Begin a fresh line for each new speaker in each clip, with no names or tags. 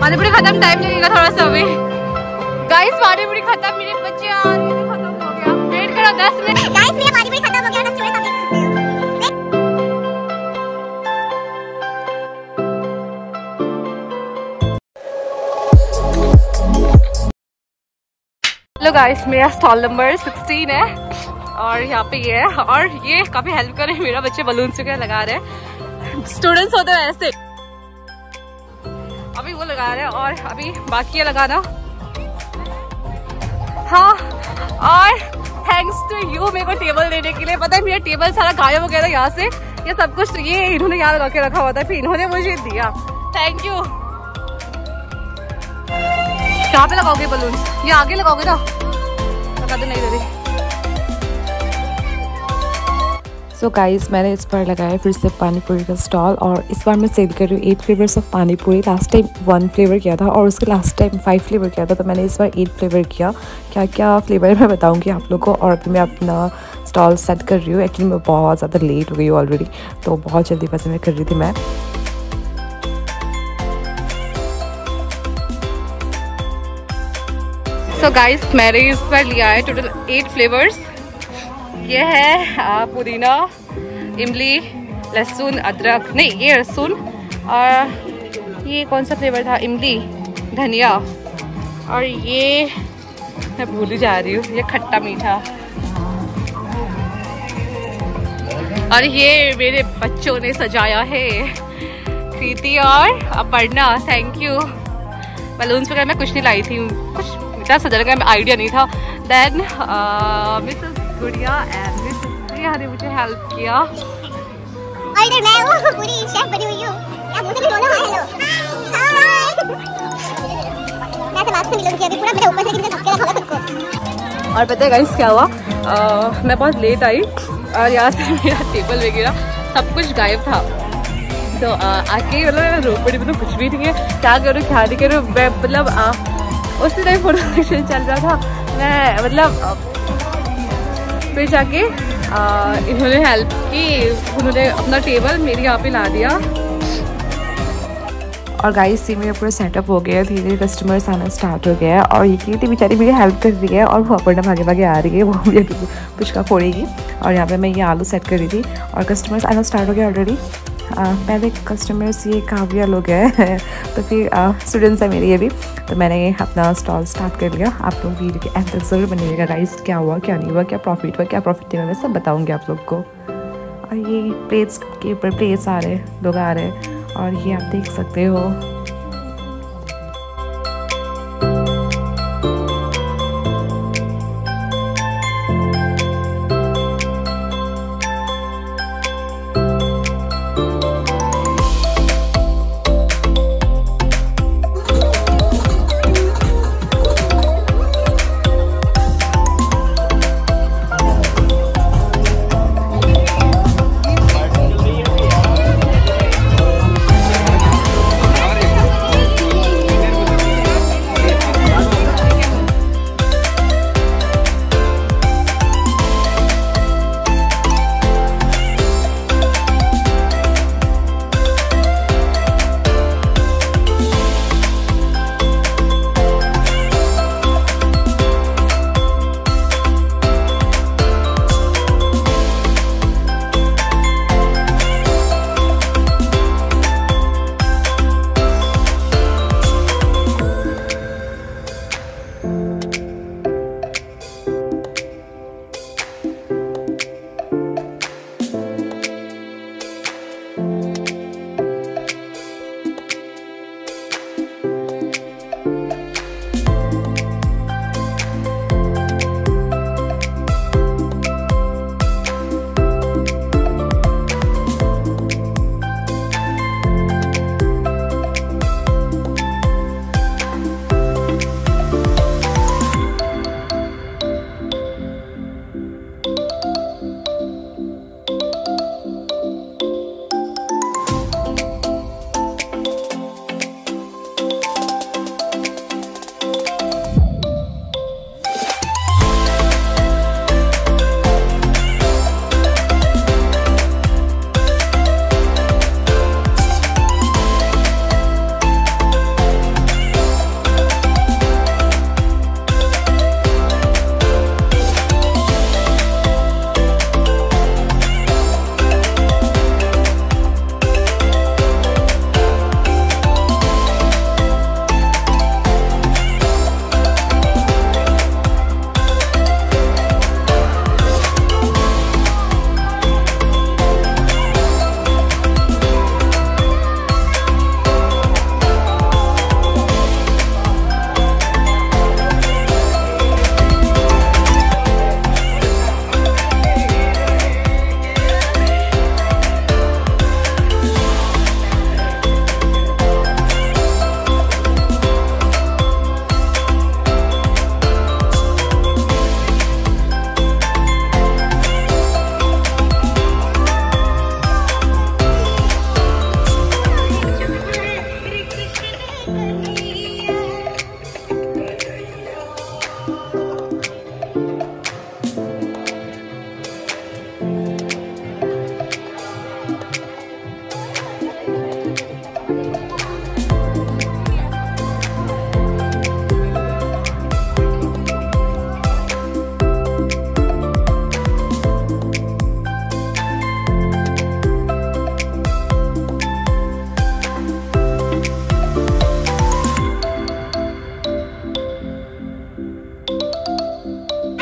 पानी पूरी खत्म, टाइम लगेगा थोड़ा सा अभी। गाइस पानी पूरी खत्म, मेरे बच्चे आ रहे हैं, खत्म हो गया, वेट करो 10 मिनट। गाइस मेरा पानी पूरी खत्म हो गया, 10 मिनट आप देख सकते हो। हेलो गाइस, मेरा स्टॉल नंबर 16 है और यहाँ पे ये है, और ये काफी हेल्प कर रहे हैं मेरा, बच्चे बलून्स वगैरह लगा रहे हैं, स्टूडेंट्स होते हैं ऐसे। अभी वो लगा रहे हैं और अभी बाकी है लगाना। हाँ, और थैंक्स टू यू मेरे को टेबल देने के लिए। पता है मेरा टेबल सारा गायब हो गया था यहाँ से, ये सब कुछ ये इन्होंने यहाँ लगा के रखा हुआ था, फिर इन्होंने मुझे दिया, थैंक यू। कहाँ पे लगाओगे बलून्स? ये आगे लगाओगे ना? लगा दे, नहीं दे रही।
सो गाइस, मैंने इस बार लगाया फिर से पानी पूरी का स्टॉल, और इस बार मैं सेल कर रही हूँ 8 फ्लेवर्स ऑफ पानी पूरी। लास्ट टाइम 1 फ्लेवर किया था और उसके लास्ट टाइम 5 फ्लेवर किया था, तो मैंने इस बार 8 फ्लेवर किया। क्या क्या फ्लेवर मैं बताऊँगी आप लोगों को। और अभी मैं अपना स्टॉल सेट कर रही हूँ। एक्चुअली मैं बहुत ज़्यादा लेट हो गई हूँ ऑलरेडी, तो बहुत जल्दी वैसे मैं कर रही थी मैं।
सो गाइस, मैंने इस बार लिया है टोटल 8 फ्लेवर्स। ये है पुदीना, इमली, लहसुन, अदरक, नहीं ये लहसुन, और ये कौन सा फ्लेवर था, इमली, धनिया, और ये मैं भूल ही जा रही हूँ, ये खट्टा मीठा। और ये मेरे बच्चों ने सजाया है, कृति और अपर्णा, थैंक यू। बलून्स वगैरह मैं कुछ नहीं लाई थी, कुछ इतना सजाने का आइडिया नहीं था। Then Mrs Gudiya and Mrs Priya ने मुझे हेल्प किया। और इधर मैं हूँ, पूरी शेफ बनी हुई हूँ। आप मुझे भी बोलो हेलो। मैं से बात से मिलूंगी अभी, पूरा मेरे ऊपर से कितने धक्के लगा खुद को। और पता है गाइस क्या हुआ, मैं बहुत लेट आई और यहाँ से मेरा टेबल वगैरह सब कुछ गायब था। तो आके मतलब मैं रो पड़ी, मतलब कुछ भी नहीं है, क्या करूँ क्या नहीं करूँ। मैं मतलब उसी टाइम फोटो सेक्शन चल रहा था, मैं मतलब फिर जाके इन्होंने हेल्प की, उन्होंने अपना टेबल मेरे यहाँ पे ला दिया।
और गाइस से मेरा पूरा सेटअप हो गया, धीरे धीरे कस्टमर्स आना स्टार्ट हो गया है। और ये कृति बेचारी मेरी हेल्प कर रही है, और वो अपर्णा भागे भागे आ रही है, वो मुझे पुचका फोड़ेगी। और यहाँ पे मैं ये आलू सेट कर रही थी और कस्टमर्स आना स्टार्ट हो गया ऑलरेडी। पहले कस्टमर्स ये काव्या लोग हैं तो फिर स्टूडेंट्स हैं मेरे ये भी। तो मैंने अपना स्टॉल स्टार्ट कर लिया। आप लोग वीडियो के एंड तक ज़रूर बनिएगा गाइस, क्या हुआ क्या नहीं हुआ, क्या प्रॉफिट हुआ क्या प्रॉफिट नहीं हुआ, मैं सब बताऊँगी आप लोग को। और ये प्लेट्स के ऊपर प्लेट्स आ रहे, लोग आ रहे, और ये आप देख सकते हो।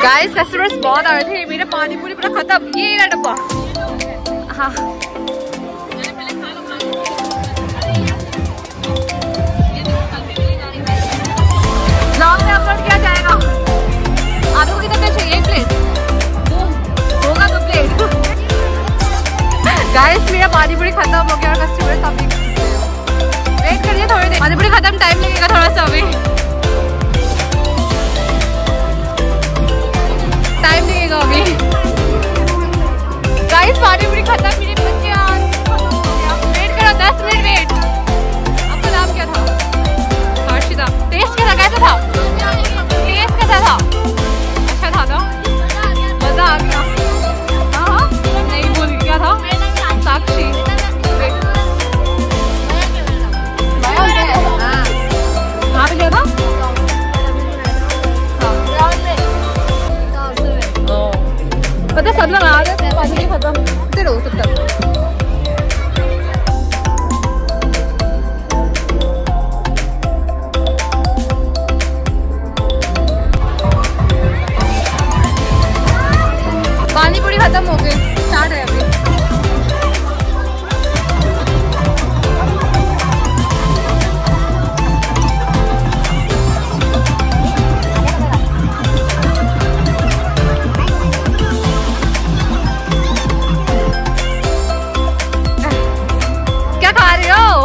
गाइस कस्टमर्स बहुत आ रहे थे, मेरा पानी पूरी पूरा खत्म। ये रहा डब्बा। हाँ ब्लॉग में अपलोड किया जाएगा। आपको कितने प्लेट चाहिए? एक प्लेट होगा तो प्लेट। गाइस मेरा पानी पूरी खत्म हो गया और कस्टमर्स अभी वेट करिए थोड़ी देर। पानी पूरी खत्म, टाइम लगेगा थोड़ा सा, अभी टाइम लगेगा अभी। गाइस पानी पूरी खत्म, मेरे बच्चे आज वेट करो 10 मिनट वेट। आपका नाम क्या था? हर्षिता। टेस्ट कैसा था? टेस्ट कैसा था? अच्छा था ना? मजा आ गया। हाँ नहीं बोल क्या था? साक्षी कहाँ पे गया था? पता सब लोग आ गए, पानी खत्म रहो तब तक। पानी पूरी खत्म हो गई, स्टार्ट है अभी। क्या खा रहे हो?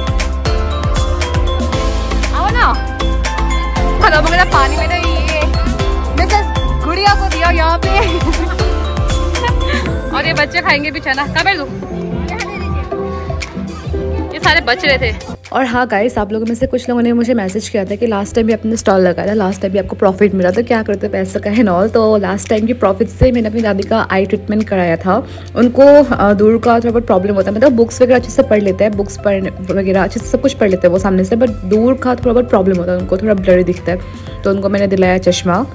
आओ ना। खत्म हो गया पानी। मैंने ये मिसेस गुड़िया को दिया यहाँ पे। और ये बच्चे खाएंगे भी चना। कहाँ पे दूँ? ये सारे बच रहे थे।
और हाँ गाइस, आप लोगों में से कुछ लोगों ने मुझे मैसेज किया था कि लास्ट टाइम भी अपने स्टॉल लगाया था, लास्ट टाइम भी आपको प्रॉफिट मिला, तो क्या करते पैसा का है नॉल। तो लास्ट टाइम की प्रॉफिट से मैंने अपनी दादी का आई ट्रीटमेंट कराया था। उनको दूर का थोड़ा बहुत प्रॉब्लम होता है, मतलब बुक्स वगैरह अच्छे से पढ़ लेते हैं, बुक्स पढ़ वगैरह अच्छे से सब कुछ पढ़ लेते हैं वो सामने से, बट दूर का थोड़ा बहुत प्रॉब्लम होता है, उनको थोड़ा ब्लरी दिखता है। तो उनको मैंने दिलाया चश्मा।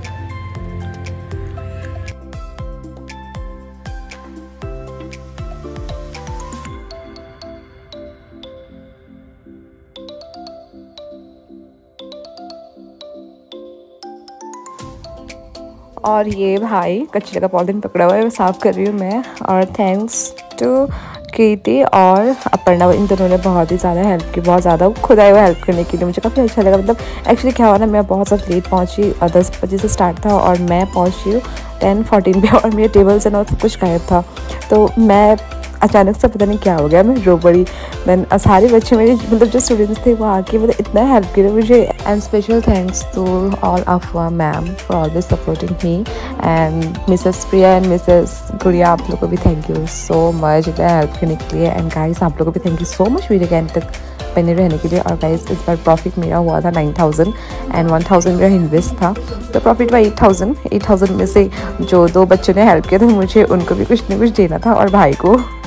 और ये भाई कचरे का पॉलिथीन पकड़ा हुआ है, वो साफ़ कर रही हूँ मैं। और थैंक्स टू कृति और अपर्णा, इन दोनों ने बहुत ही ज़्यादा हेल्प की, बहुत ज़्यादा खुद आए हुए हेल्प करने के लिए। मुझे काफ़ी अच्छा लगा। मतलब एक्चुअली क्या हुआ ना, मैं बहुत ज़्यादा लेट पहुँची, 10 बजे से स्टार्ट था और मैं पहुँची हूँ 10:14 पे, और मेरे टेबल से ना सब कुछ गायब था। तो मैं अचानक से पता नहीं क्या हो गया, मैं रो पड़ी। देन सारे बच्चे मेरे मतलब जो स्टूडेंट्स थे वो आके मतलब इतना हेल्प किया मुझे। And special thanks to all Afwa ma'am for always supporting me, and Mrs Priya and Mrs Gudiya, आप लोगों को भी थैंक यू सो मच इतना हेल्प करने के लिए। एंड गाइस आप लोगों को भी thank you so much video के एंड तक बने रहने के लिए। और गाइस इस बार प्रॉफिट मेरा हुआ था 9,000 एंड 1,000 मेरा इन्वेस्ट था, तो प्रॉफिट हुआ 8,000 में से जो 2 बच्चों ने हेल्प किया था मुझे, उनको भी कुछ ना कुछ देना था और भाई को